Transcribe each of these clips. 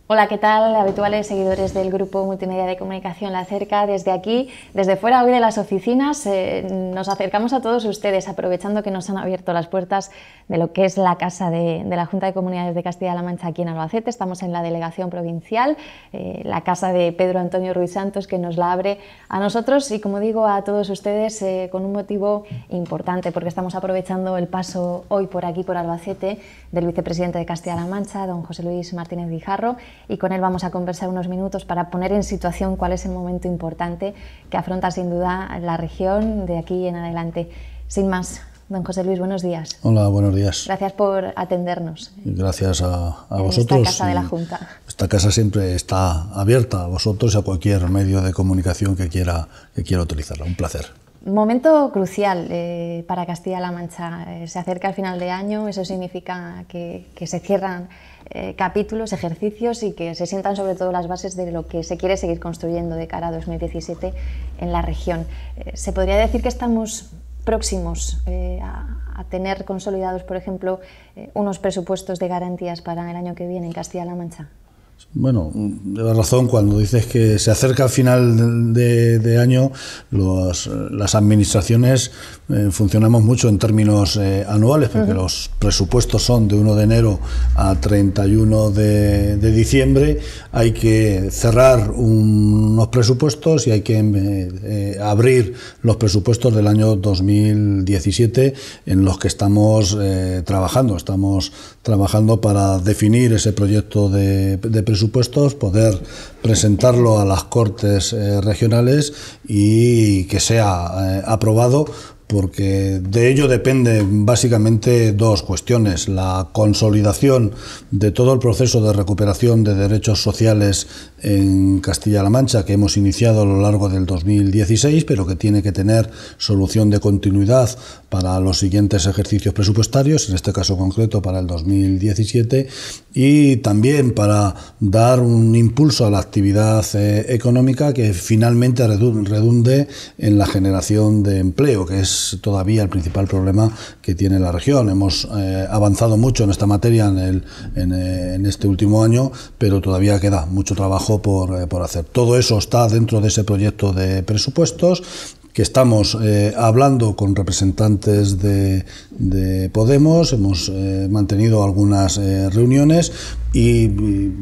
Hola, ¿qué tal? Habituales seguidores del Grupo Multimedia de Comunicación La Cerca. Desde aquí, desde fuera hoy de las oficinas, nos acercamos a todos ustedes, aprovechando que nos han abierto las puertas de lo que es la Casa de la Junta de Comunidades de Castilla-La Mancha aquí en Albacete. Estamos en la delegación provincial, la casa de Pedro Antonio Ruiz Santos, que nos la abre a nosotros y, como digo, a todos ustedes con un motivo importante, porque estamos aprovechando el paso hoy por aquí, por Albacete, del vicepresidente de Castilla-La Mancha, don José Luis Martínez Guijarro, y con él vamos a conversar unos minutos para poner en situación cuál es el momento importante que afronta sin duda la región de aquí en adelante. Sin más, don José Luis, buenos días. Hola, buenos días. Gracias por atendernos. Gracias a vosotros. Esta casa de la Junta. Esta casa siempre está abierta a vosotros y a cualquier medio de comunicación que quiera utilizarla. Un placer. Momento crucial para Castilla-La Mancha. Se acerca el final de año, eso significa que se cierran capítulos, ejercicios y que se sientan sobre todo las bases de lo que se quiere seguir construyendo de cara a 2017 en la región. ¿Se podría decir que estamos próximos a tener consolidados, por ejemplo, unos presupuestos de garantías para el año que viene en Castilla-La Mancha? Bueno, llevas razón cuando dices que se acerca al final de año. Las administraciones funcionamos mucho en términos anuales, porque los presupuestos son de 1 de enero a 31 de diciembre. Hay que cerrar unos presupuestos y hay que abrir los presupuestos del año 2017 en los que estamos trabajando. Estamos trabajando para definir ese proyecto de presupuestos, poder presentarlo a las Cortes regionales y que sea aprobado, porque de ello dependen básicamente dos cuestiones: la consolidación de todo el proceso de recuperación de derechos sociales en Castilla-La Mancha, que hemos iniciado a lo largo del 2016, pero que tiene que tener solución de continuidad para los siguientes ejercicios presupuestarios, en este caso concreto para el 2017, y también para dar un impulso a la actividad económica que finalmente redunde en la generación de empleo, que es todavía el principal problema que tiene la región. Hemos avanzado mucho en esta materia en este último año, pero todavía queda mucho trabajo por hacer. Todo eso está dentro de ese proyecto de presupuestos, que estamos hablando con representantes de Podemos. Hemos mantenido algunas reuniones y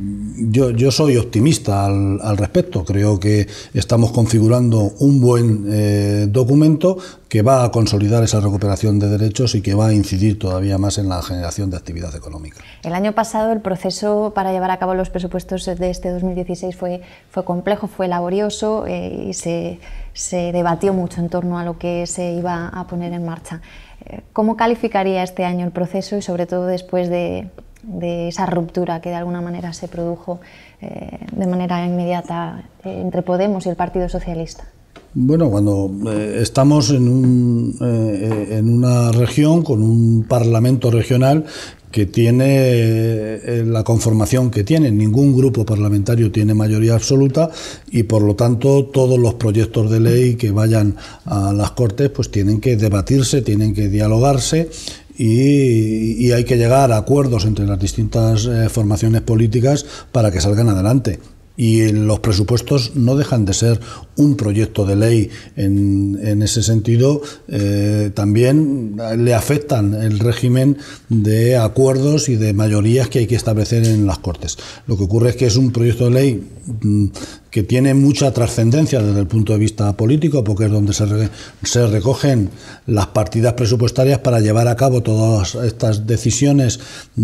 yo soy optimista al respecto. Creo que estamos configurando un buen documento que va a consolidar esa recuperación de derechos y que va a incidir todavía más en la generación de actividad económica. El año pasado el proceso para llevar a cabo los presupuestos de este 2016 fue complejo, fue laborioso y se debatió mucho en torno a lo que se iba a poner en marcha. ¿Cómo calificaría este año el proceso y sobre todo después de esa ruptura que de alguna manera se produjo de manera inmediata entre Podemos y el Partido Socialista? Bueno, cuando estamos en una región con un parlamento regional que tiene la conformación que tiene, ningún grupo parlamentario tiene mayoría absoluta y por lo tanto todos los proyectos de ley que vayan a las Cortes pues tienen que debatirse, tienen que dialogarse y hay que llegar a acuerdos entre las distintas formaciones políticas para que salgan adelante. Y los presupuestos no dejan de ser un proyecto de ley. En ese sentido, también le afectan el régimen de acuerdos y de mayorías que hay que establecer en las Cortes. Lo que ocurre es que es un proyecto de ley que tiene mucha trascendencia desde el punto de vista político, porque es donde se recogen las partidas presupuestarias para llevar a cabo todas estas decisiones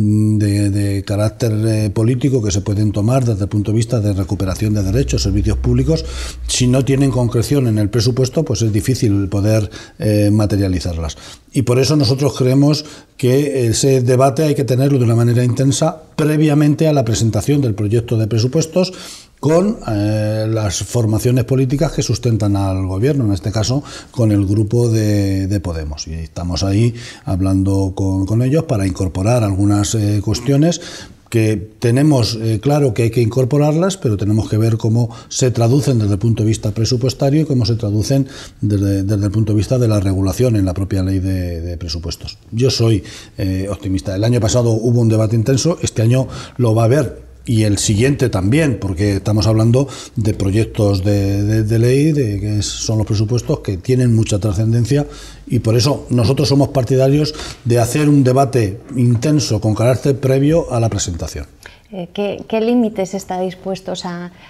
de carácter político que se pueden tomar desde el punto de vista de recuperación de derechos, servicios públicos. Si no tienen concreción en el presupuesto, pues es difícil poder materializarlas. Y por eso nosotros creemos que ese debate hay que tenerlo de una manera intensa previamente a la presentación del proyecto de presupuestos, con las formaciones políticas que sustentan al gobierno, en este caso con el grupo de Podemos. Y estamos ahí hablando con ellos para incorporar algunas cuestiones que tenemos claro que hay que incorporarlas, pero tenemos que ver cómo se traducen desde el punto de vista presupuestario y cómo se traducen desde el punto de vista de la regulación en la propia ley de presupuestos. Yo soy optimista. El año pasado hubo un debate intenso, este año lo va a haber y el siguiente también, porque estamos hablando de proyectos de ley, que son los presupuestos que tienen mucha trascendencia, y por eso nosotros somos partidarios de hacer un debate intenso con carácter previo a la presentación. ¿Qué límites está dispuestos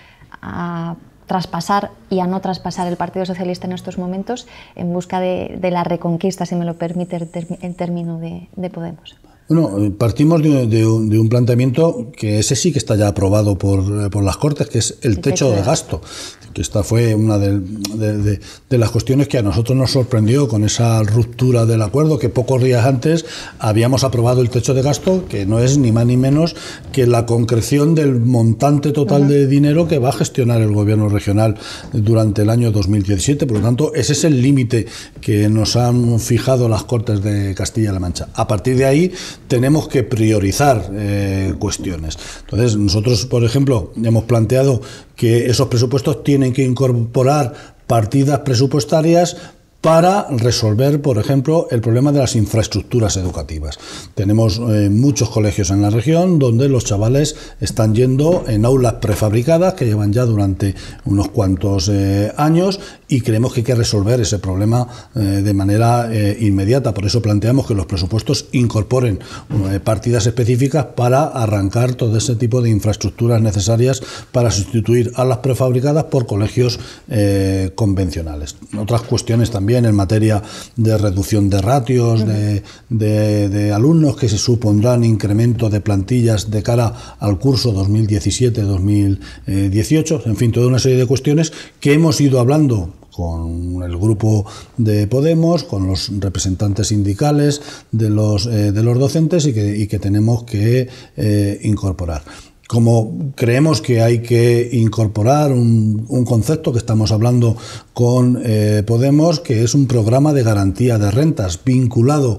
a traspasar y a no traspasar el Partido Socialista en estos momentos en busca de la reconquista, si me lo permite el término, de Podemos? Bueno, partimos de un planteamiento que ese sí que está ya aprobado por las Cortes, que es el techo de gasto, que esta fue una de las cuestiones que a nosotros nos sorprendió con esa ruptura del acuerdo, que pocos días antes habíamos aprobado el techo de gasto, que no es ni más ni menos que la concreción del montante total de dinero que va a gestionar el gobierno regional durante el año 2017. Por lo tanto, ese es el límite que nos han fijado las Cortes de Castilla-La Mancha. A partir de ahí tenemos que priorizar cuestiones. Entonces, nosotros, por ejemplo, hemos planteado que esos presupuestos tienen que incorporar partidas presupuestarias para resolver, por ejemplo, el problema de las infraestructuras educativas. Tenemos muchos colegios en la región donde los chavales están yendo en aulas prefabricadas que llevan ya durante unos cuantos años, y creemos que hay que resolver ese problema de manera inmediata. Por eso planteamos que los presupuestos incorporen partidas específicas para arrancar todo ese tipo de infraestructuras necesarias para sustituir a las prefabricadas por colegios convencionales. Otras cuestiones también en materia de reducción de ratios, de alumnos, que se supondrán incremento de plantillas de cara al curso 2017-2018, en fin, toda una serie de cuestiones que hemos ido hablando con el grupo de Podemos, con los representantes sindicales de los docentes y que tenemos que incorporar. Como creemos que hay que incorporar un concepto que estamos hablando con Podemos, que es un programa de garantía de rentas vinculado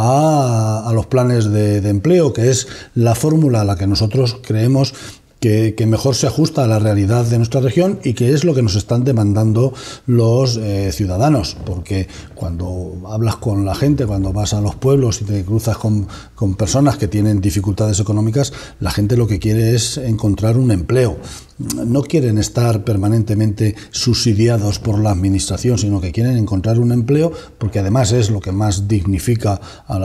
a los planes de empleo, que es la fórmula a la que nosotros creemos que mejor se ajusta a la realidad de nuestra región y que es lo que nos están demandando los ciudadanos, porque cuando hablas con la gente, cuando vas a los pueblos y te cruzas con personas que tienen dificultades económicas, la gente lo que quiere es encontrar un empleo. No quieren estar permanentemente subsidiados por la administración, sino que quieren encontrar un empleo, porque además es lo que más dignifica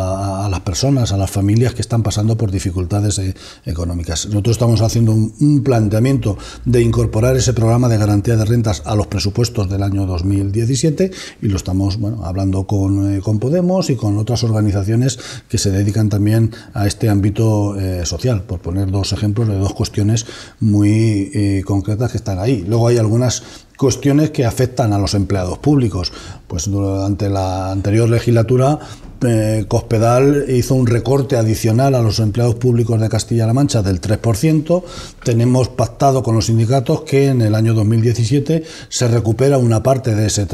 a las personas, a las familias que están pasando por dificultades económicas. Nosotros estamos haciendo un planteamiento de incorporar ese programa de garantía de rentas a los presupuestos del año 2017 y lo estamos hablando con Podemos y con otras organizaciones que se dedican también a este ámbito social, por poner dos ejemplos de dos cuestiones muy concretas que están ahí. Luego hay algunas cuestiones que afectan a los empleados públicos. Pues durante la anterior legislatura Cospedal hizo un recorte adicional a los empleados públicos de Castilla-La Mancha del 3%. Tenemos pactado con los sindicatos que en el año 2017 se recupera una parte de ese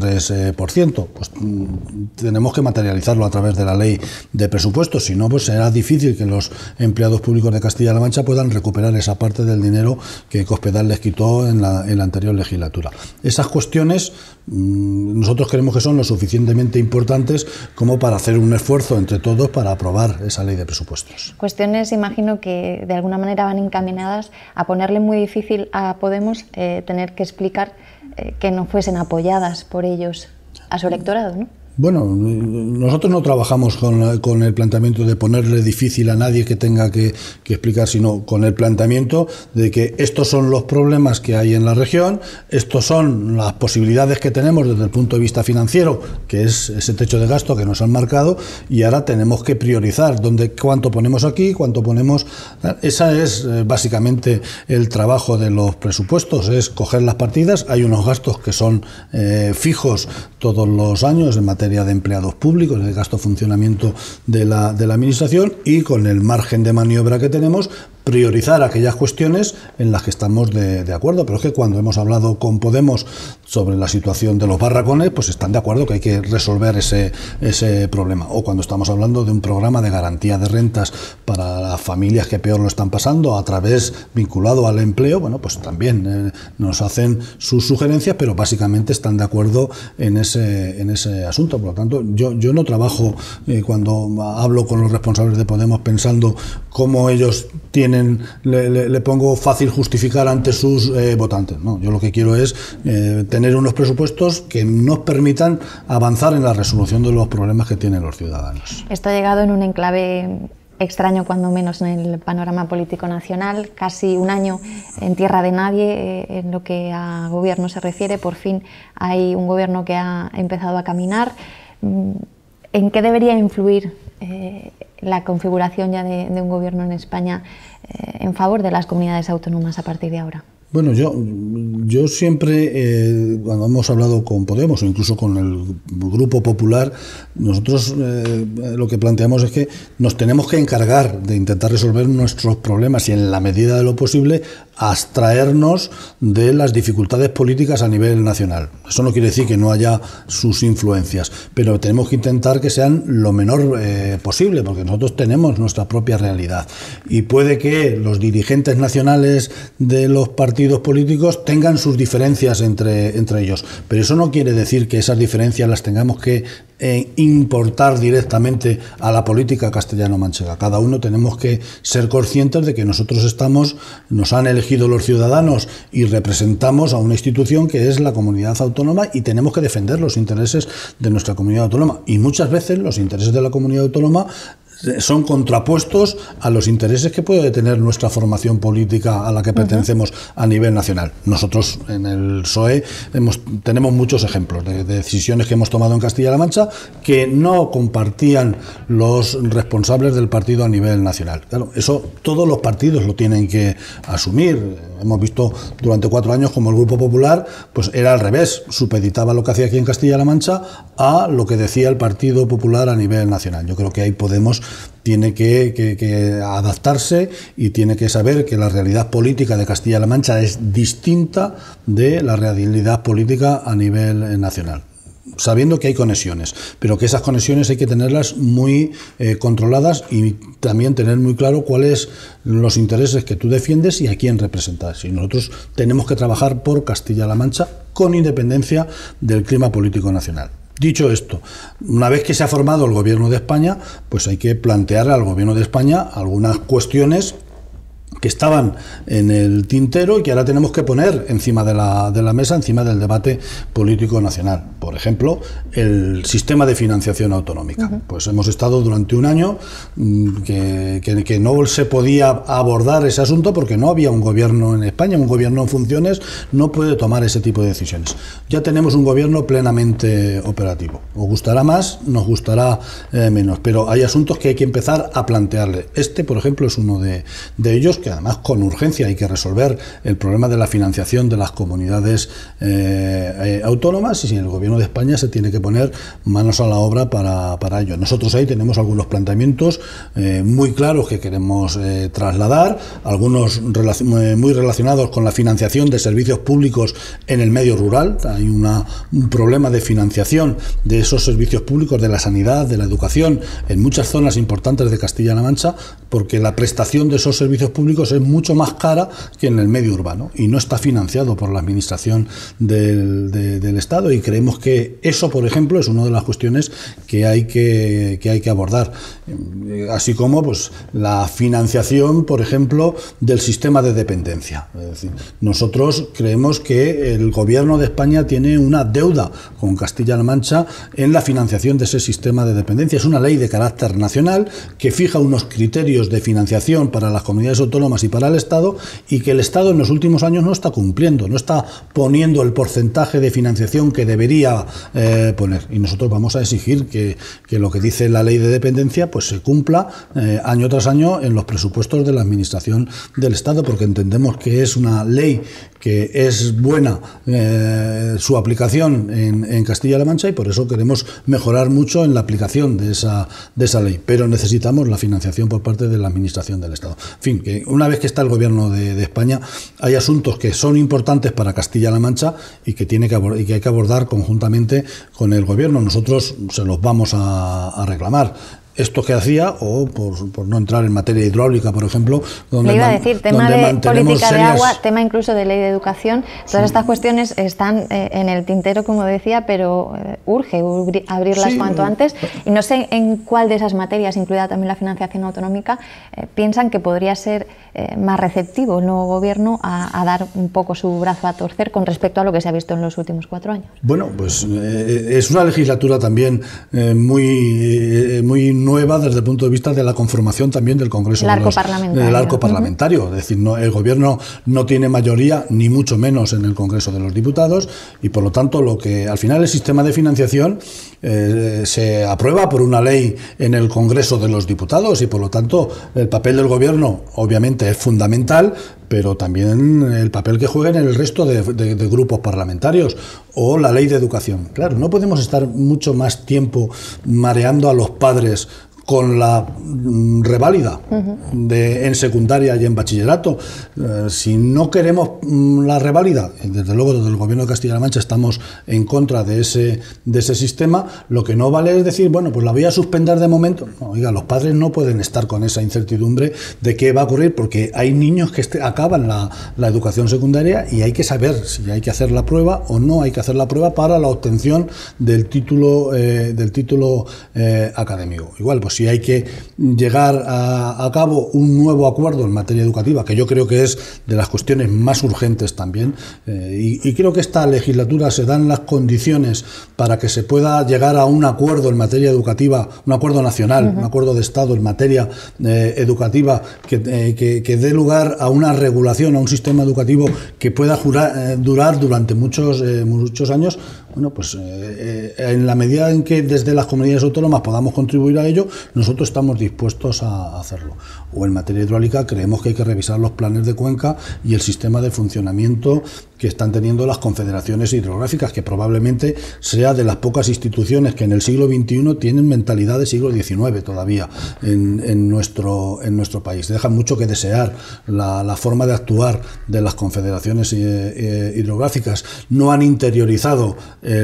3%. Pues tenemos que materializarlo a través de la ley de presupuestos, si no, pues será difícil que los empleados públicos de Castilla-La Mancha puedan recuperar esa parte del dinero que Cospedal les quitó en la anterior legislatura. Esas cuestiones nosotros creemos que son lo suficientemente importantes como para hacer un esfuerzo entre todos para aprobar esa ley de presupuestos. Cuestiones, imagino, que de alguna manera van encaminadas a ponerle muy difícil a Podemos tener que explicar que no fuesen apoyadas por ellos a su electorado, ¿no? Bueno, nosotros no trabajamos con el planteamiento de ponerle difícil a nadie que tenga que explicar, sino con el planteamiento de que estos son los problemas que hay en la región, estos son las posibilidades que tenemos desde el punto de vista financiero, que es ese techo de gasto que nos han marcado, y ahora tenemos que priorizar cuánto ponemos aquí, cuánto ponemos. Esa es básicamente el trabajo de los presupuestos, es coger las partidas. Hay unos gastos que son fijos todos los años en materia de empleados públicos, el gasto de funcionamiento de la administración, y con el margen de maniobra que tenemos, priorizar aquellas cuestiones en las que estamos de acuerdo. Pero es que cuando hemos hablado con Podemos sobre la situación de los barracones, pues están de acuerdo que hay que resolver ese problema. O cuando estamos hablando de un programa de garantía de rentas para las familias que peor lo están pasando, a través vinculado al empleo, bueno, pues también nos hacen sus sugerencias, pero básicamente están de acuerdo en ese asunto. Por lo tanto, yo no trabajo cuando hablo con los responsables de Podemos pensando cómo ellos tienen le pongo fácil justificar ante sus votantes. No, yo lo que quiero es tener unos presupuestos que nos permitan avanzar en la resolución de los problemas que tienen los ciudadanos. Esto ha llegado en un enclave extraño, cuando menos, en el panorama político nacional. Casi un año en tierra de nadie en lo que a gobierno se refiere. Por fin hay un gobierno que ha empezado a caminar. ¿En qué debería influir la configuración ya de un gobierno en España en favor de las comunidades autónomas a partir de ahora? Bueno, yo siempre, cuando hemos hablado con Podemos o incluso con el Grupo Popular, nosotros lo que planteamos es que nos tenemos que encargar de intentar resolver nuestros problemas y, en la medida de lo posible, abstraernos de las dificultades políticas a nivel nacional. Eso no quiere decir que no haya sus influencias, pero tenemos que intentar que sean lo menor posible, porque nosotros tenemos nuestra propia realidad. Y puede que los dirigentes nacionales de los partidos políticos tengan sus diferencias entre ellos, pero eso no quiere decir que esas diferencias las tengamos que importar directamente a la política castellano-manchega. Cada uno tenemos que ser conscientes de que nosotros nos han elegido los ciudadanos y representamos a una institución que es la comunidad autónoma, y tenemos que defender los intereses de nuestra comunidad autónoma. Y muchas veces los intereses de la comunidad autónoma son contrapuestos a los intereses que puede tener nuestra formación política a la que pertenecemos a nivel nacional. Nosotros en el PSOE tenemos muchos ejemplos de decisiones que hemos tomado en Castilla-La Mancha que no compartían los responsables del partido a nivel nacional. Claro, eso todos los partidos lo tienen que asumir. Hemos visto durante 4 años como el Grupo Popular pues era al revés, supeditaba lo que hacía aquí en Castilla-La Mancha a lo que decía el Partido Popular a nivel nacional. Yo creo que ahí Podemos tiene que adaptarse y tiene que saber que la realidad política de Castilla-La Mancha es distinta de la realidad política a nivel nacional, sabiendo que hay conexiones, pero que esas conexiones hay que tenerlas muy controladas y también tener muy claro cuáles los intereses que tú defiendes y a quién representas. Y nosotros tenemos que trabajar por Castilla-La Mancha con independencia del clima político nacional. Dicho esto, una vez que se ha formado el Gobierno de España, pues hay que plantear al Gobierno de España algunas cuestiones que estaban en el tintero y que ahora tenemos que poner encima de la mesa, encima del debate político nacional. Por ejemplo, el sistema de financiación autonómica. Pues hemos estado durante un año que no se podía abordar ese asunto porque no había un gobierno en España. Un gobierno en funciones no puede tomar ese tipo de decisiones. Ya tenemos un gobierno plenamente operativo. Os gustará más, nos gustará menos, pero hay asuntos que hay que empezar a plantearle. Este, por ejemplo, es uno de ellos, que además con urgencia hay que resolver el problema de la financiación de las comunidades autónomas, y si el Gobierno de España se tiene que poner manos a la obra para ello. Nosotros ahí tenemos algunos planteamientos muy claros que queremos trasladar, algunos muy relacionados con la financiación de servicios públicos en el medio rural. Hay un problema de financiación de esos servicios públicos, de la sanidad, de la educación, en muchas zonas importantes de Castilla-La Mancha, porque la prestación de esos servicios públicos es mucho más cara que en el medio urbano y no está financiado por la administración del Estado, y creemos que eso, por ejemplo, es una de las cuestiones que hay que abordar, así como pues la financiación, por ejemplo, del sistema de dependencia. Es decir, nosotros creemos que el Gobierno de España tiene una deuda con Castilla-La Mancha en la financiación de ese sistema de dependencia. Es una ley de carácter nacional que fija unos criterios de financiación para las comunidades autónomas y para el Estado, y que el Estado en los últimos años no está cumpliendo, no está poniendo el porcentaje de financiación que debería poner, y nosotros vamos a exigir que lo que dice la ley de dependencia pues se cumpla año tras año en los presupuestos de la administración del Estado, porque entendemos que es una ley que es buena su aplicación en Castilla-La Mancha, y por eso queremos mejorar mucho en la aplicación de esa ley, pero necesitamos la financiación por parte de la administración del Estado. En fin, que una vez que está el Gobierno de España, hay asuntos que son importantes para Castilla-La Mancha y que hay que abordar conjuntamente con el Gobierno. Nosotros se los vamos a reclamar. esto que hacía, o por no entrar en materia hidráulica, por ejemplo, donde le iba a decir, tema de política de agua, tema incluso de ley de educación, todas estas cuestiones están en el tintero, como decía, pero urge abrirlas cuanto antes, y no sé en cuál de esas materias, incluida también la financiación autonómica, piensan que podría ser más receptivo el nuevo gobierno a dar un poco su brazo a torcer con respecto a lo que se ha visto en los últimos 4 años. Bueno, pues es una legislatura también muy nueva desde el punto de vista de la conformación también del Congreso. Del arco parlamentario. Es decir, el Gobierno no tiene mayoría, ni mucho menos en el Congreso de los Diputados, y por lo tanto lo que al final el sistema de financiación se aprueba por una ley en el Congreso de los Diputados, y por lo tanto el papel del Gobierno obviamente es fundamental, pero también el papel que jueguen en el resto de grupos parlamentarios, o la ley de educación. Claro, no podemos estar mucho más tiempo mareando a los padres con la reválida en secundaria y en bachillerato. Si no queremos la reválida, desde luego desde el Gobierno de Castilla-La Mancha estamos en contra de ese sistema, lo que no vale es decir, bueno, pues la voy a suspender de momento. No, oiga, los padres no pueden estar con esa incertidumbre de qué va a ocurrir, porque hay niños que acaban la educación secundaria y hay que saber si hay que hacer la prueba o no hay que hacer la prueba para la obtención del título académico. Igual, pues si hay que llegar a cabo un nuevo acuerdo en materia educativa, que yo creo que es de las cuestiones más urgentes también, y creo que esta legislatura se dan las condiciones para que se pueda llegar a un acuerdo en materia educativa, un acuerdo nacional, un acuerdo de Estado en materia educativa, que dé lugar a una regulación, a un sistema educativo que pueda durar durante muchos años. Bueno, pues en la medida en que desde las comunidades autónomas podamos contribuir a ello, nosotros estamos dispuestos a hacerlo. O en materia hidráulica creemos que hay que revisar los planes de cuenca y el sistema de funcionamiento que están teniendo las confederaciones hidrográficas, que probablemente sea de las pocas instituciones que en el siglo XXI tienen mentalidad de siglo XIX todavía en nuestro país. Dejan mucho que desear la forma de actuar de las confederaciones hidrográficas. No han interiorizado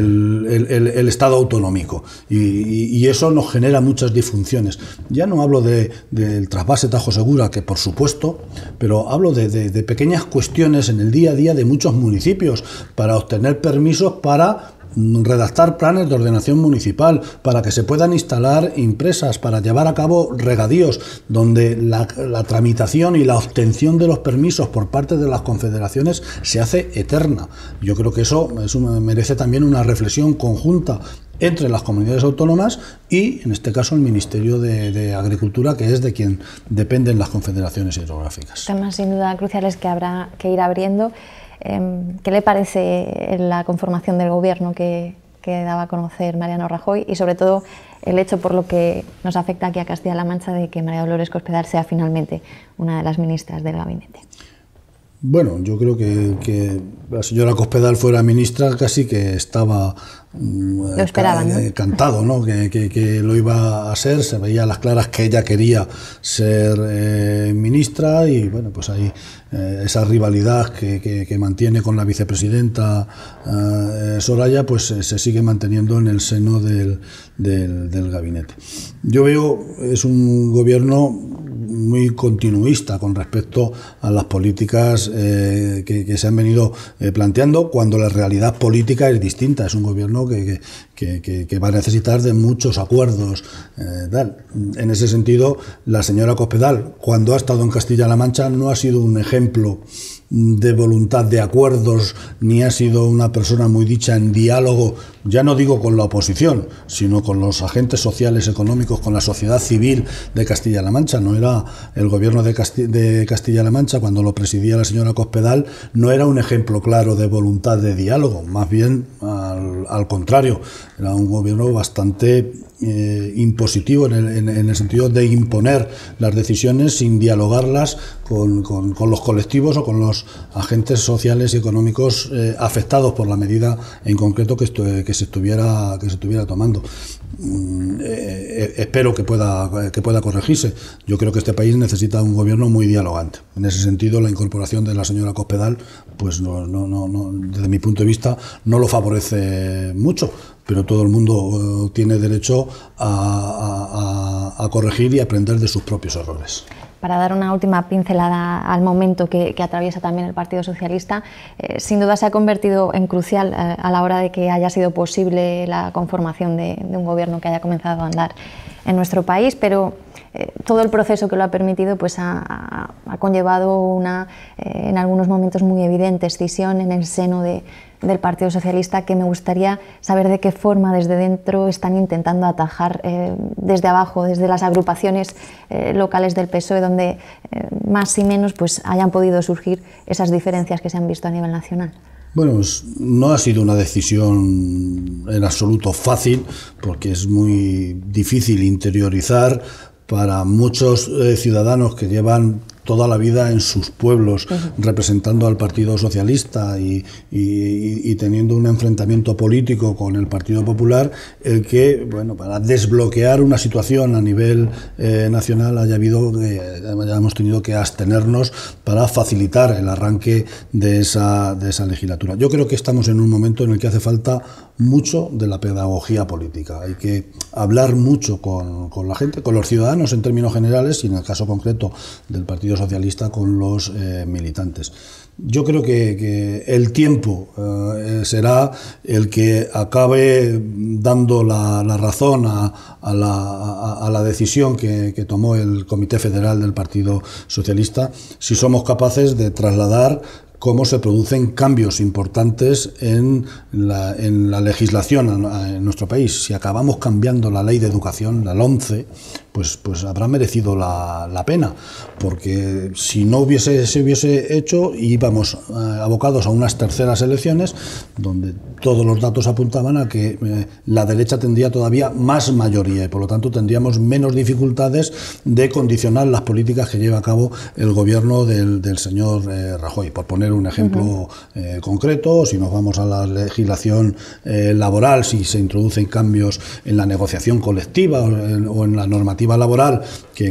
el Estado autonómico, y eso nos genera muchas disfunciones. Ya no hablo del trasvase Tajo Segura, que por supuesto, pero hablo de pequeñas cuestiones en el día a día de muchos municipios para obtener permisos para redactar planes de ordenación municipal, para que se puedan instalar empresas, para llevar a cabo regadíos, donde la tramitación y la obtención de los permisos por parte de las confederaciones se hace eterna. Yo creo que eso merece también una reflexión conjunta entre las comunidades autónomas y, en este caso, el Ministerio de Agricultura, que es de quien dependen las confederaciones hidrográficas. Temas sin duda cruciales que habrá que ir abriendo. ¿Qué le parece la conformación del Gobierno que daba a conocer Mariano Rajoy, y sobre todo el hecho, por lo que nos afecta aquí a Castilla-La Mancha, de que María Dolores Cospedal sea finalmente una de las ministras del gabinete? Bueno, yo creo que la señora Cospedal fuera ministra casi que estaba lo esperaban, ¿no? Cantado, ¿no? Que lo iba a ser. Se veía a las claras que ella quería ser ministra, y bueno, pues ahí esa rivalidad que mantiene con la vicepresidenta Soraya, pues se sigue manteniendo en el seno del gabinete. Yo veo, es un gobierno muy continuista con respecto a las políticas que se han venido planteando, cuando la realidad política es distinta. Es un gobierno que va a necesitar de muchos acuerdos. En ese sentido, la señora Cospedal, cuando ha estado en Castilla-La Mancha, no ha sido un ejemplo de voluntad de acuerdos, ni ha sido una persona muy dicha en diálogo, ya no digo con la oposición, sino con los agentes sociales, económicos, con la sociedad civil de Castilla-La Mancha. No era el gobierno de Castilla-La Mancha, cuando lo presidía la señora Cospedal, no era un ejemplo claro de voluntad de diálogo, más bien al contrario, era un gobierno bastante impositivo en el sentido de imponer las decisiones sin dialogarlas con los colectivos o con los agentes sociales y económicos afectados por la medida en concreto que se estuviera tomando. espero que pueda corregirse. Yo creo que este país necesita un gobierno muy dialogante. En ese sentido, la incorporación de la señora Cospedal, pues no, desde mi punto de vista, no lo favorece mucho, pero todo el mundo tiene derecho a corregir y aprender de sus propios errores. Para dar una última pincelada al momento que atraviesa también el Partido Socialista, sin duda se ha convertido en crucial a la hora de que haya sido posible la conformación de un gobierno que haya comenzado a andar en nuestro país, pero todo el proceso que lo ha permitido pues ha conllevado una, en algunos momentos muy evidente, escisión en el seno del Partido Socialista, que me gustaría saber de qué forma desde dentro están intentando atajar desde abajo, desde las agrupaciones locales del PSOE, donde más y menos pues hayan podido surgir esas diferencias que se han visto a nivel nacional. Bueno, no ha sido una decisión en absoluto fácil, porque es muy difícil interiorizar para muchos ciudadanos que llevan toda la vida en sus pueblos, representando al Partido Socialista y teniendo un enfrentamiento político con el Partido Popular, el que, bueno, para desbloquear una situación a nivel nacional hayamos tenido que abstenernos para facilitar el arranque de esa legislatura. Yo creo que estamos en un momento en el que hace falta mucho de la pedagogía política. Hay que hablar mucho con la gente, con los ciudadanos en términos generales y en el caso concreto del Partido Socialista con los militantes. Yo creo que el tiempo será el que acabe dando la razón a la decisión que tomó el Comité Federal del Partido Socialista, si somos capaces de trasladar cómo se producen cambios importantes en la legislación en nuestro país. Si acabamos cambiando la ley de educación, la LOMCE, pues habrá merecido la pena, porque si no se hubiese hecho, íbamos abocados a unas terceras elecciones donde todos los datos apuntaban a que la derecha tendría todavía más mayoría y por lo tanto tendríamos menos dificultades de condicionar las políticas que lleva a cabo el gobierno del señor Rajoy. Por poner un ejemplo concreto, si nos vamos a la legislación laboral, si se introducen cambios en la negociación colectiva o en la normativa laboral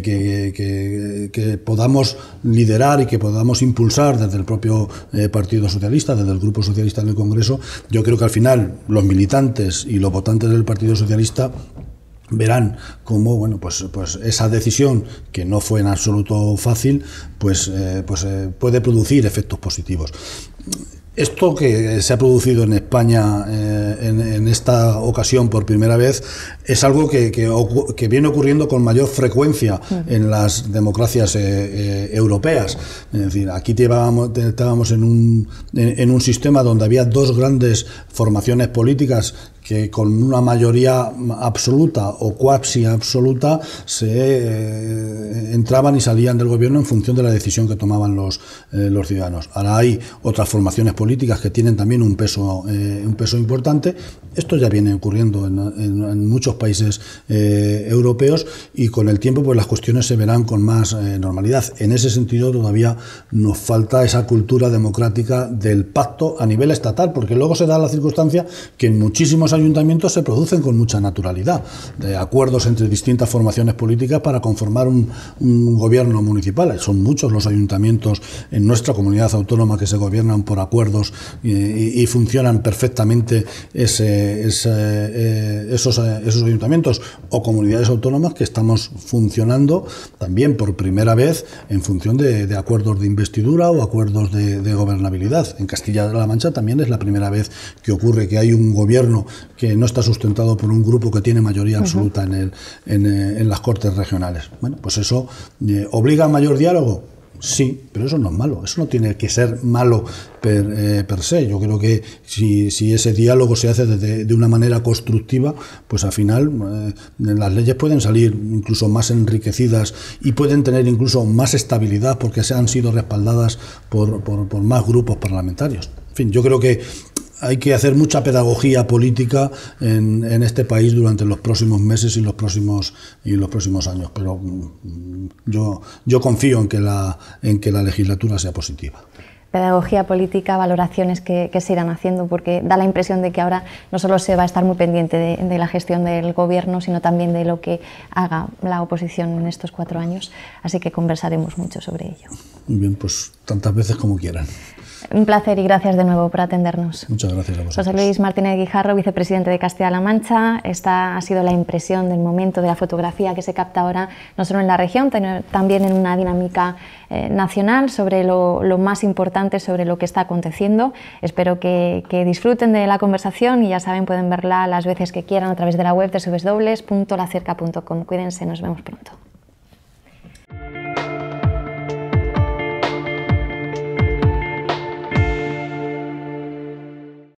que podamos liderar y que podamos impulsar desde el propio Partido Socialista, desde el Grupo Socialista en el Congreso, yo creo que al final los militantes y los votantes del Partido Socialista verán cómo, bueno, pues esa decisión, que no fue en absoluto fácil, puede producir efectos positivos. Esto que se ha producido en España en esta ocasión por primera vez es algo que viene ocurriendo con mayor frecuencia en las democracias europeas. Es decir, aquí estábamos en un sistema donde había dos grandes formaciones políticas que con una mayoría absoluta o cuasi absoluta entraban y salían del gobierno en función de la decisión que tomaban los ciudadanos. Ahora hay otras formaciones políticas que tienen también un peso importante. Esto ya viene ocurriendo en muchos países europeos y con el tiempo pues las cuestiones se verán con más normalidad. En ese sentido todavía nos falta esa cultura democrática del pacto a nivel estatal, porque luego se da la circunstancia que en muchísimos ayuntamientos se producen con mucha naturalidad de acuerdos entre distintas formaciones políticas para conformar un gobierno municipal. Son muchos los ayuntamientos en nuestra comunidad autónoma que se gobiernan por acuerdos y funcionan perfectamente esos ayuntamientos o comunidades autónomas que estamos funcionando también por primera vez en función de acuerdos de investidura o acuerdos de gobernabilidad. En Castilla-La Mancha también es la primera vez que ocurre que hay un gobierno que no está sustentado por un grupo que tiene mayoría absoluta en las Cortes regionales. Bueno, pues eso obliga a mayor diálogo. Sí, pero eso no es malo, eso no tiene que ser malo per se. Yo creo que si ese diálogo se hace de una manera constructiva, pues al final las leyes pueden salir incluso más enriquecidas y pueden tener incluso más estabilidad porque se han sido respaldadas por más grupos parlamentarios. En fin, yo creo que hay que hacer mucha pedagogía política en este país durante los próximos meses y los próximos años, pero yo confío en que la legislatura sea positiva. pedagogía política, valoraciones que se irán haciendo, porque da la impresión de que ahora no solo se va a estar muy pendiente de la gestión del Gobierno, sino también de lo que haga la oposición en estos 4 años, así que conversaremos mucho sobre ello. Muy bien, pues tantas veces como quieran. Un placer y gracias de nuevo por atendernos. Muchas gracias a vosotros. José Luis Martínez Guijarro, vicepresidente de Castilla-La Mancha. Esta ha sido la impresión del momento de la fotografía que se capta ahora, no solo en la región, también en una dinámica nacional sobre lo más importante, sobre lo que está aconteciendo. Espero que disfruten de la conversación y ya saben, pueden verla las veces que quieran a través de la web www.lacerca.com. Cuídense, nos vemos pronto.